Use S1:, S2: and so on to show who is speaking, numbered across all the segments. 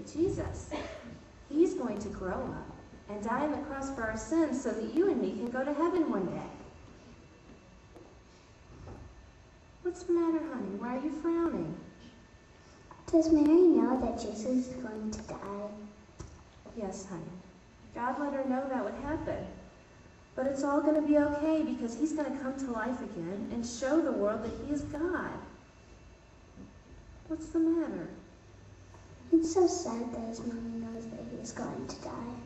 S1: Jesus. He's going to grow up and die on the cross for our sins so that you and me can go to heaven one day. What's the matter, honey? Why are you frowning?
S2: Does Mary know that Jesus is going to die?
S1: Yes, honey. God let her know that would happen. But it's all going to be okay because he's going to come to life again and show the world that he is God. What's the matter?
S2: It's so sad that his mommy knows that he is going to die.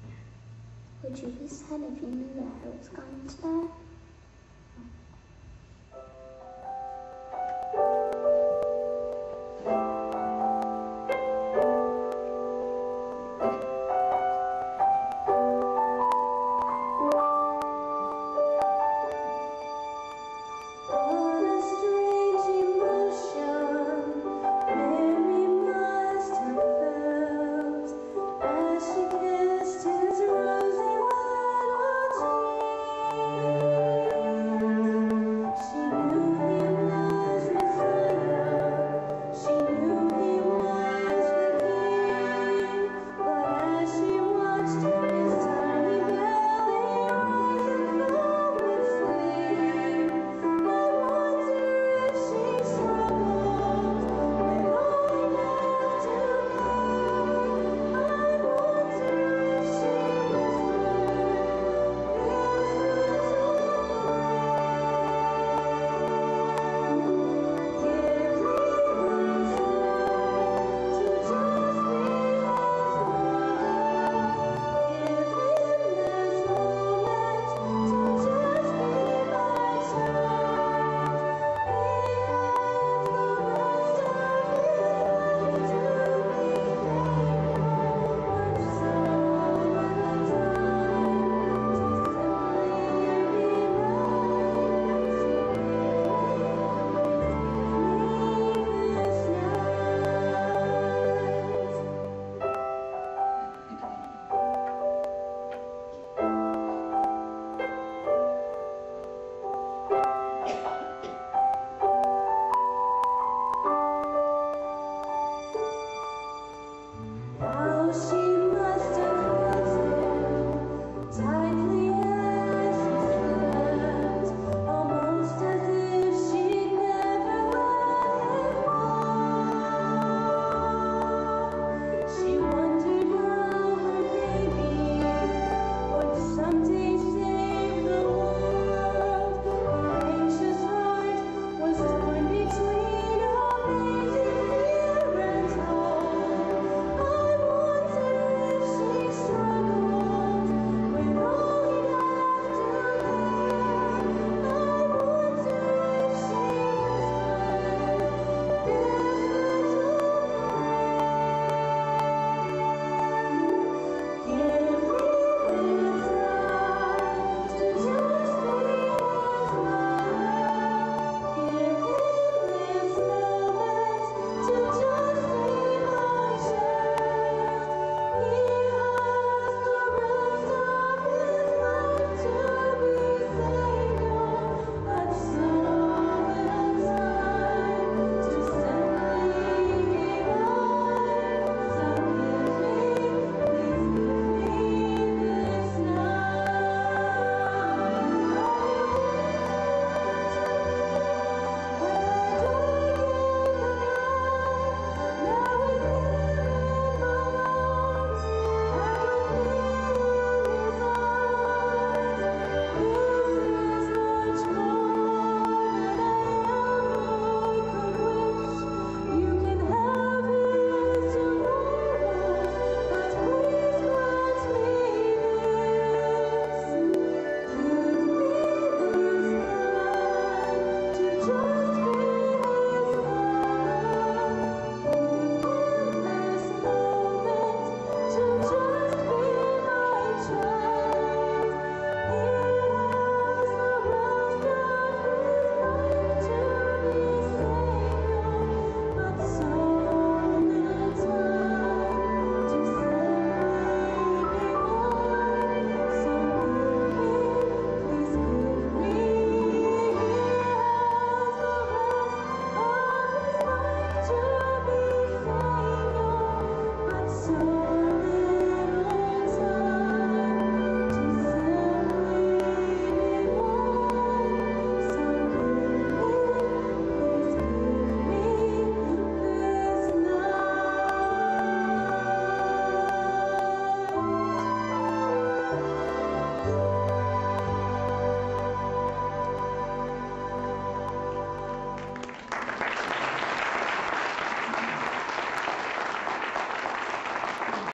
S2: Would you be sad if you knew that I was going to die?
S1: Oh, she